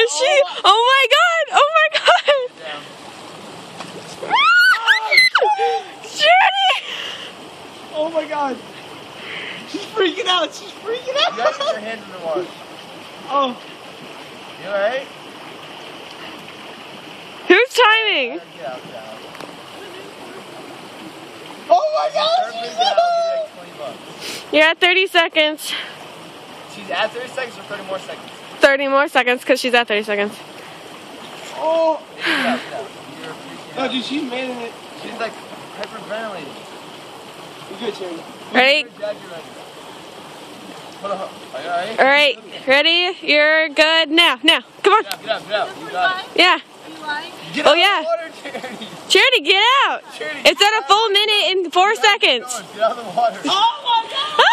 is she? Oh my god! Oh my god! Charity! Oh my god. She's freaking out. She's freaking out. You gotta get your hands in the water. Oh. You alright? Who's timing? Get out, get out. Oh my god. She's out, like 20 bucks. You're at 30 seconds. She's at 30 seconds or 30 more seconds? 30 more seconds because she's at 30 seconds. Oh. Get out, get out. You're freaking No, out. dude, she's manning it. She's like hyperventilating. You're good, Charity. Ready? Hold on. Are you alright? Alright, ready? You're good now. Now, come on. Get out, get out, get out. You got it. Yeah. Get Oh, out yeah. of the water, Charity. Charity, get out. Charity, It's at a full minute and 4 seconds. Get out of the water. Oh my god.